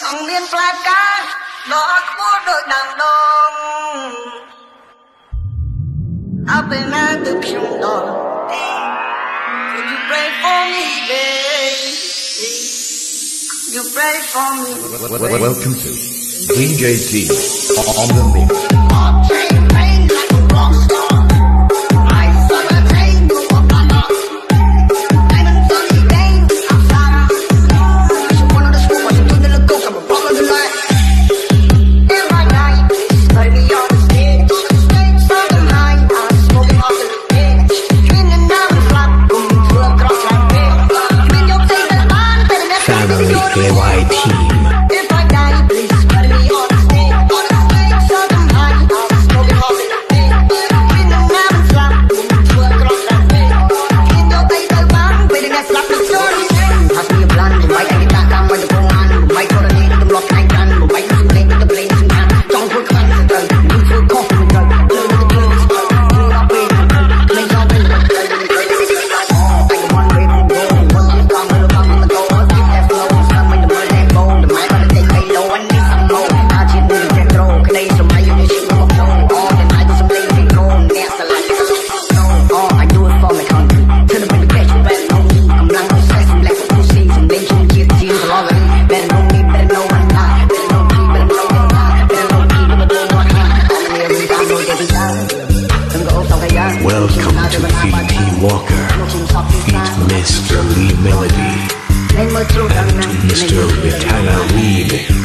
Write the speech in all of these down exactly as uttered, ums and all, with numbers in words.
Thằng liên pha cá nó có đôi đàn đông up and at the pure dawn. Could you pray for me, baby? Could you pray for me? Welcome to D J T on the mix. K Y team. Welcome to Feet T Walker, Feet Mister Lee Melody, and to Mister Vitana Remix.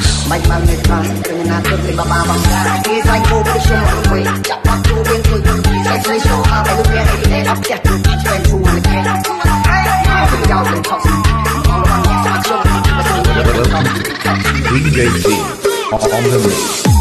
Welcome to D J T on the mix.